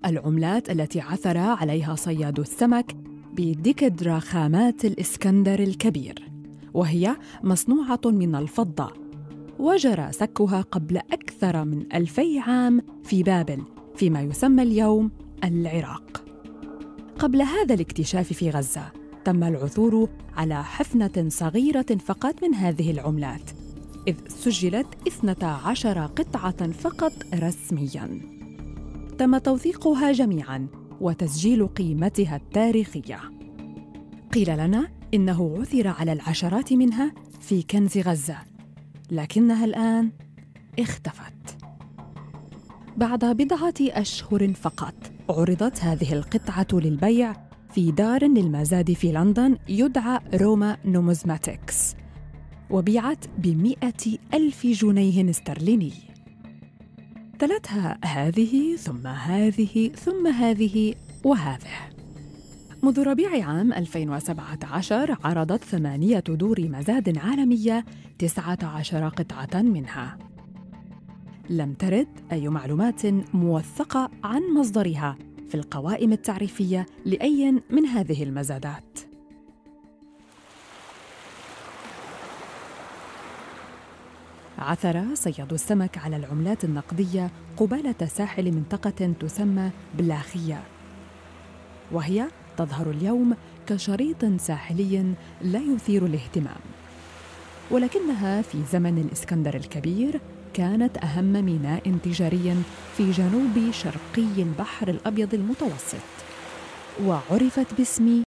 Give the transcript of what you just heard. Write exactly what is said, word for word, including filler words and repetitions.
العملات التي عثر عليها صيادو السمك بديكدراخامات الإسكندر الكبير، وهي مصنوعة من الفضة، وجرى سكها قبل أكثر من ألفي عام في بابل فيما يسمى اليوم العراق. قبل هذا الاكتشاف في غزة تم العثور على حفنة صغيرة فقط من هذه العملات، إذ سجلت اثنتا عشر قطعة فقط رسمياً. تم توثيقها جميعاً وتسجيل قيمتها التاريخية. قيل لنا إنه عثر على العشرات منها في كنز غزة، لكنها الآن اختفت. بعد بضعة أشهر فقط عرضت هذه القطعة للبيع في دار للمزاد في لندن يدعى روما نومزماتيكس، وبيعت بمئة ألف جنيه استرليني. تلتها هذه ثم هذه ثم هذه وهذه. منذ ربيع عام ألفين وسبعة عشر عرضت ثمانية دور مزاد عالمية تسعة عشر قطعة منها. لم ترد أي معلومات موثقة عن مصدرها في القوائم التعريفية لأي من هذه المزادات. عثر صيادو السمك على العملات النقدية قبالة ساحل منطقة تسمى بلاخية، وهي تظهر اليوم كشريط ساحلي لا يثير الاهتمام، ولكنها في زمن الإسكندر الكبير كانت أهم ميناء تجاري في جنوب شرقي البحر الأبيض المتوسط، وعرفت باسم